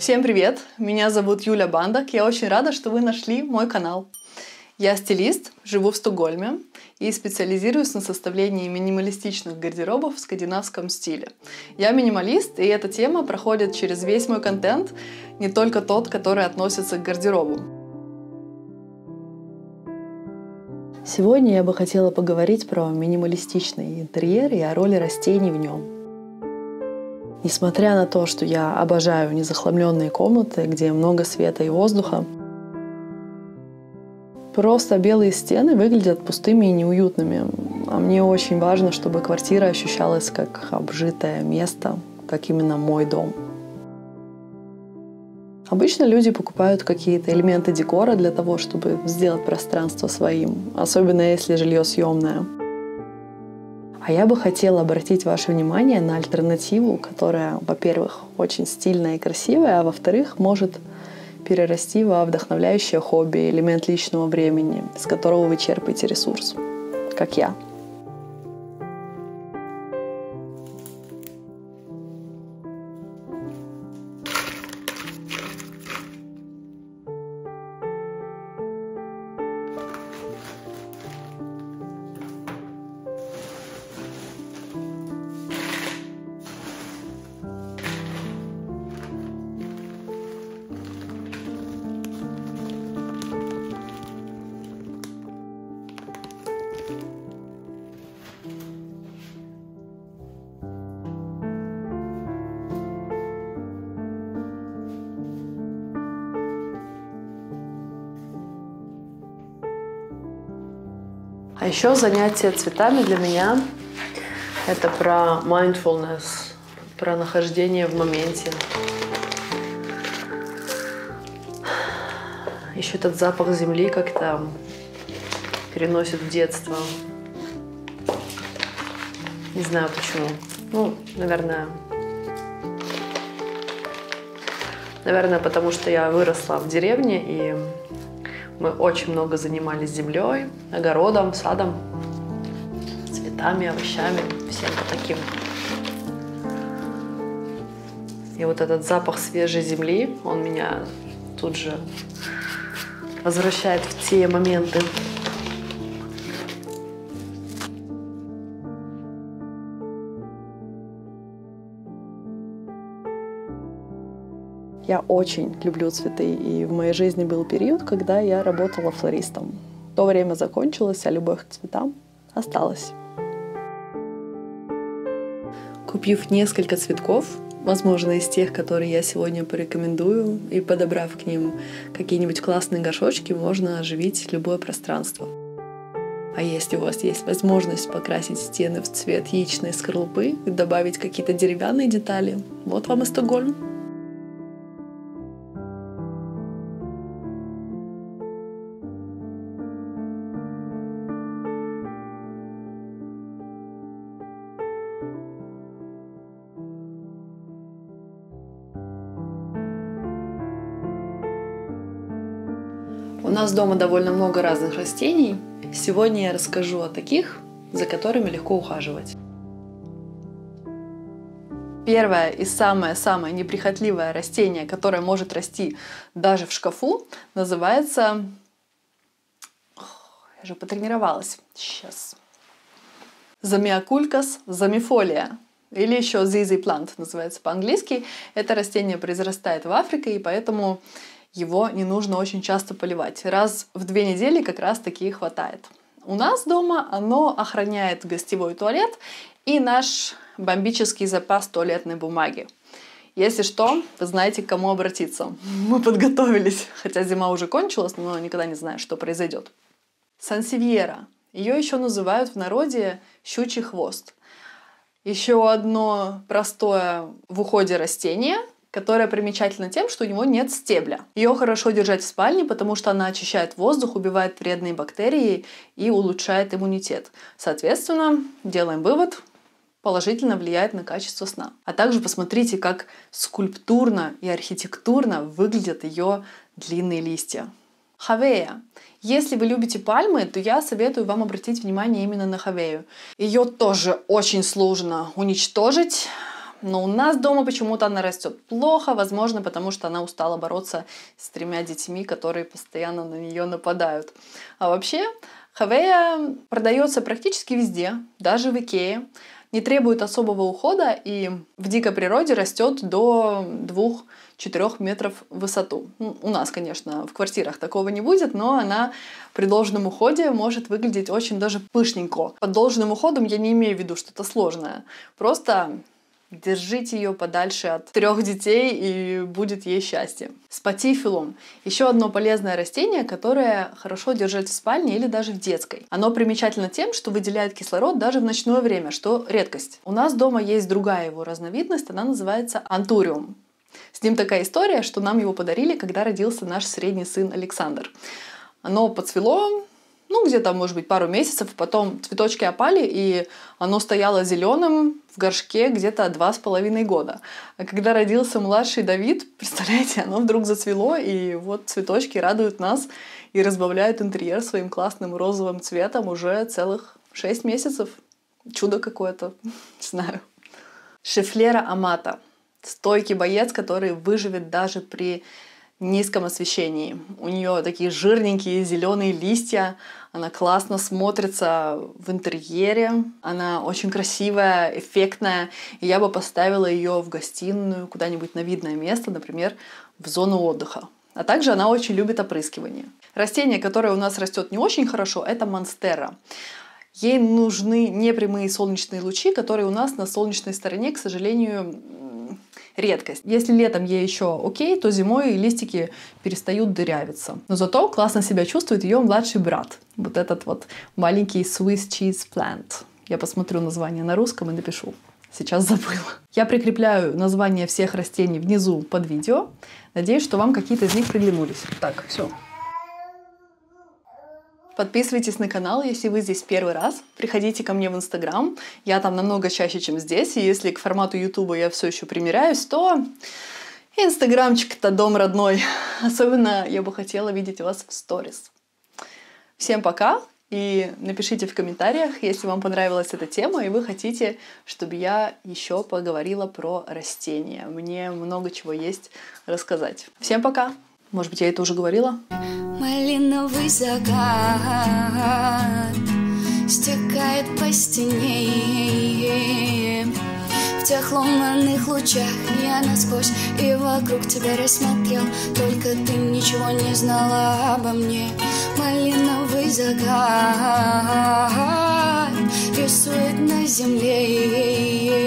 Всем привет! Меня зовут Юля Бандак. Я очень рада, что вы нашли мой канал. Я стилист, живу в Стокгольме и специализируюсь на составлении минималистичных гардеробов в скандинавском стиле. Я минималист, и эта тема проходит через весь мой контент, не только тот, который относится к гардеробу. Сегодня я бы хотела поговорить про минималистичный интерьер и о роли растений в нем. Несмотря на то, что я обожаю незахламленные комнаты, где много света и воздуха, просто белые стены выглядят пустыми и неуютными. А мне очень важно, чтобы квартира ощущалась как обжитое место, как именно мой дом. Обычно люди покупают какие-то элементы декора для того, чтобы сделать пространство своим, особенно если жилье съемное. А я бы хотела обратить ваше внимание на альтернативу, которая, во-первых, очень стильная и красивая, а во-вторых, может перерасти во вдохновляющее хобби, элемент личного времени, с которого вы черпаете ресурс, как я. А еще занятие цветами для меня — это про mindfulness, про нахождение в моменте. Еще этот запах земли как-то переносит в детство. Не знаю почему. Наверное, потому что я выросла в деревне, и мы очень много занимались землей, огородом, садом, цветами, овощами, всем таким. И вот этот запах свежей земли, он меня тут же возвращает в те моменты. Я очень люблю цветы, и в моей жизни был период, когда я работала флористом. То время закончилось, а любовь к цветам осталась. Купив несколько цветков, возможно, из тех, которые я сегодня порекомендую, и подобрав к ним какие-нибудь классные горшочки, можно оживить любое пространство. А если у вас есть возможность покрасить стены в цвет яичной скорлупы и добавить какие-то деревянные детали, вот вам и Стокгольм. У нас дома довольно много разных растений. Сегодня я расскажу о таких, за которыми легко ухаживать. Первое и самое-самое неприхотливое растение, которое может расти даже в шкафу, называется... Я же потренировалась. Сейчас. Замиокулькас замифолия. Или еще ZZ plant называется по-английски. Это растение произрастает в Африке, и поэтому его не нужно очень часто поливать. Раз в 2 недели как раз таки хватает. У нас дома оно охраняет гостевой туалет и наш бомбический запас туалетной бумаги. Если что, вы знаете, к кому обратиться. Мы подготовились, хотя зима уже кончилась, но никогда не знаю, что произойдет. Сансевьера. Ее еще называют в народе щучий хвост. Еще одно простое в уходе растение, которая примечательна тем, что у него нет стебля. Ее хорошо держать в спальне, потому что она очищает воздух, убивает вредные бактерии и улучшает иммунитет. Соответственно, делаем вывод, положительно влияет на качество сна. А также посмотрите, как скульптурно и архитектурно выглядят ее длинные листья. Хавея. Если вы любите пальмы, то я советую вам обратить внимание именно на хавею. Ее тоже очень сложно уничтожить. Но у нас дома почему-то она растет плохо, возможно, потому что она устала бороться с 3 детьми, которые постоянно на нее нападают. А вообще, хавея продается практически везде, даже в Икее. Не требует особого ухода и в дикой природе растет до 2-4 метров в высоту. У нас, конечно, в квартирах такого не будет, но она при должном уходе может выглядеть очень даже пышненько. Под должным уходом я не имею в виду что-то сложное. Просто держите ее подальше от 3 детей, и будет ей счастье. Спатифилум. Еще одно полезное растение, которое хорошо держать в спальне или даже в детской. Оно примечательно тем, что выделяет кислород даже в ночное время, что редкость. У нас дома есть другая его разновидность, она называется антуриум. С ним такая история, что нам его подарили, когда родился наш средний сын Александр. Оно поцвело, где-то, может быть, пару месяцев, потом цветочки опали, и оно стояло зеленым в горшке где-то 2,5 года. А когда родился младший Давид, представляете, оно вдруг зацвело, и вот цветочки радуют нас и разбавляют интерьер своим классным розовым цветом уже целых 6 месяцев. Чудо какое-то, не знаю. Шифлера амата. Стойкий боец, который выживет даже при низком освещении. У нее такие жирненькие зеленые листья. Она классно смотрится в интерьере. Она очень красивая, эффектная. И я бы поставила ее в гостиную, куда-нибудь на видное место, например, в зону отдыха. А также она очень любит опрыскивание. Растение, которое у нас растет не очень хорошо, это монстера. Ей нужны непрямые солнечные лучи, которые у нас на солнечной стороне, к сожалению, редкость. Если летом ей еще окей, то зимой листики перестают дырявиться. Но зато классно себя чувствует ее младший брат. Вот этот вот маленький Swiss Cheese Plant. Я посмотрю название на русском и напишу. Сейчас забыла. Я прикрепляю названия всех растений внизу под видео. Надеюсь, что вам какие-то из них приглянулись. Так, все. Подписывайтесь на канал, если вы здесь первый раз. Приходите ко мне в Инстаграм. Я там намного чаще, чем здесь. И если к формату Ютуба я все еще примиряюсь, то Инстаграмчик-то дом родной. Особенно я бы хотела видеть вас в сторис. Всем пока. И напишите в комментариях, если вам понравилась эта тема, и вы хотите, чтобы я еще поговорила про растения. Мне много чего есть рассказать. Всем пока. Может быть, я это уже говорила? Малиновый закат стекает по стене. В тех лунных лучах я насквозь и вокруг тебя рассмотрел. Только ты ничего не знала обо мне. Малиновый закат рисует на земле